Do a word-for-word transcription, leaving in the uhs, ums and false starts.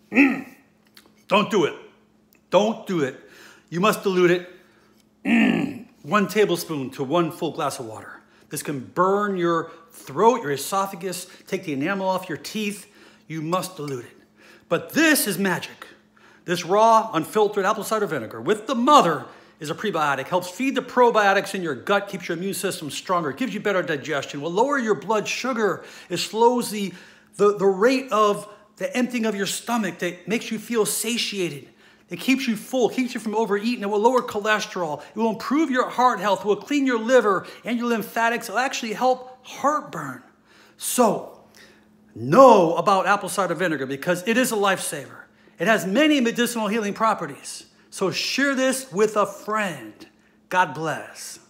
Mm. Don't do it. Don't do it. You must dilute it. Mm. One tablespoon to one full glass of water. This can burn your throat, your esophagus, take the enamel off your teeth. You must dilute it. But this is magic. This raw, unfiltered apple cider vinegar with the mother is a prebiotic, helps feed the probiotics in your gut, keeps your immune system stronger, gives you better digestion, will lower your blood sugar, it slows the, the, the rate of the emptying of your stomach, that makes you feel satiated. It keeps you full, keeps you from overeating. It will lower cholesterol. It will improve your heart health. It will clean your liver and your lymphatics. It will actually help heartburn. So, know about apple cider vinegar because it is a lifesaver. It has many medicinal healing properties. So share this with a friend. God bless.